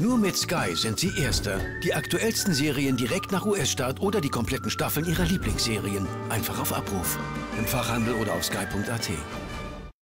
Nur mit Sky sind Sie Erster. Die aktuellsten Serien direkt nach US-Start oder die kompletten Staffeln Ihrer Lieblingsserien. Einfach auf Abruf. Im Fachhandel oder auf sky.at.